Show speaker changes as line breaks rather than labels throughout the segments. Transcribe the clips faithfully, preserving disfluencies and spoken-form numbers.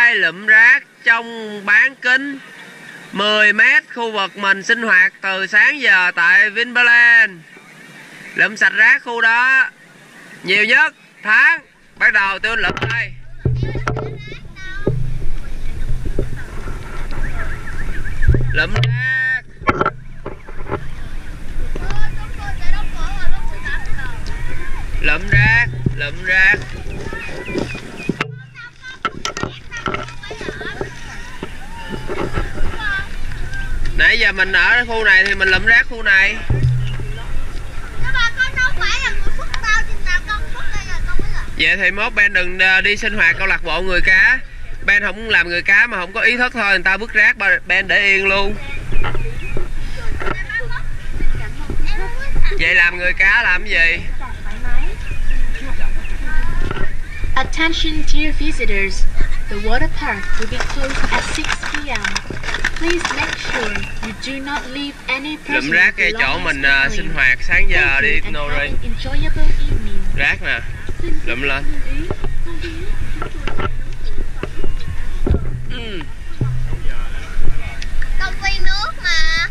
hai lụm rác trong bán kính mười mét khu vực mình sinh hoạt từ sáng giờ tại Vinpearl. Lụm sạch rác khu đó nhiều nhất tháng. Bắt đầu tôi lụm đây. Lụm rác. Lụm rác, lụm rác. Nãy giờ mình ở khu này thì mình lụm rác khu này. Vậy thì mốt Ben đừng đi sinh hoạt câu lạc bộ người cá. Ben không làm người cá mà không có ý thức thôi, người ta vứt rác Ben để yên luôn. Vậy làm người cá làm cái gì?
Attention dear visitors, the water park will be closed at six p m Please make sure you do not leave any personal
lụm rác cái chỗ mình uh, sinh hoạt sáng giờ đi Nori. Rác nè, lụm lên. Ừ.
Công viên nước mà.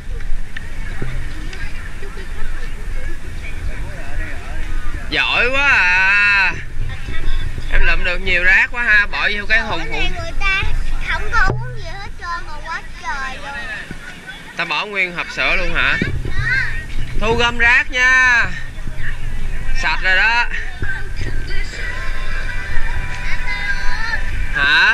Giỏi quá à. Em lụm được nhiều rác quá ha, bỏ vô cái thùng phụ.
Người ta không có uống gì hết trơn mà quá trời luôn.
Ta bỏ nguyên hộp sữa luôn hả? Thu gom rác nha. Sạch rồi đó. Hả?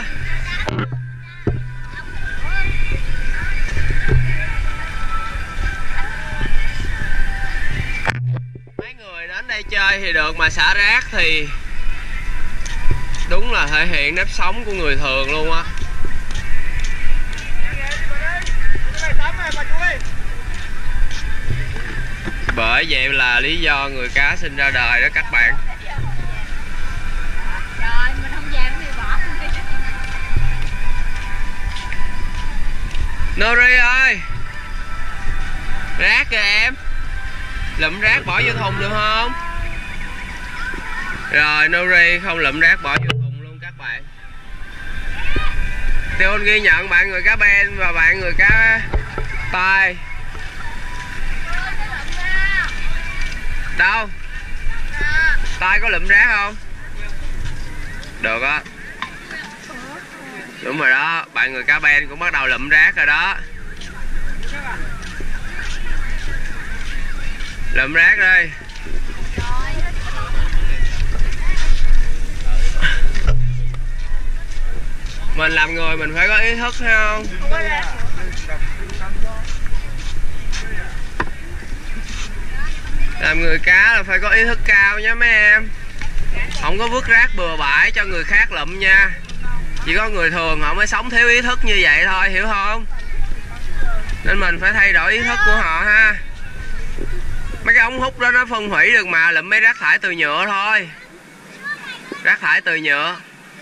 Mấy người đến đây chơi thì được, mà xả rác thì đúng là thể hiện nếp sống của người thường luôn á. Bởi vậy là lý do người cá sinh ra đời đó các bạn. Nori ơi, rác kìa em. Lụm rác bỏ vô thùng được không? Rồi Nori không lụm rác bỏ vô thùng luôn các bạn. Tiêu ghi nhận bạn người cá Ben và bạn người cá Tai. Đâu? Tai có lụm rác không? Được á. Đúng rồi đó, bạn người cá Ben cũng bắt đầu lụm rác rồi đó. Lụm rác đi. Mình làm người mình phải có ý thức hay không? Làm người cá là phải có ý thức cao nha mấy em. Không có vứt rác bừa bãi cho người khác lụm nha. Chỉ có người thường họ mới sống thiếu ý thức như vậy thôi, hiểu không? Nên mình phải thay đổi ý thức của họ ha. Mấy cái ống hút đó nó phân hủy được mà, lụm mấy rác thải từ nhựa thôi. Rác thải từ nhựa.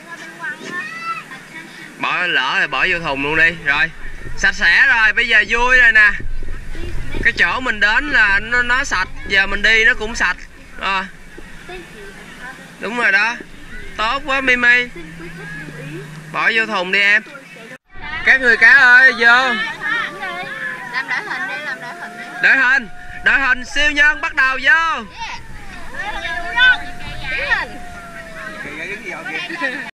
Bỏ lỡ thì bỏ vô thùng luôn đi. Rồi, sạch sẽ rồi, bây giờ vui rồi nè. Cái chỗ mình đến là nó, nó sạch, giờ mình đi nó cũng sạch à. Đúng rồi đó. Tốt quá Mimi. Bỏ vô thùng đi em. Các người cá ơi, vô.
Làm đỡ hình đi, làm đỡ hình đi.
Đỡ hình, đỡ hình siêu nhân bắt đầu vô.
Yeah.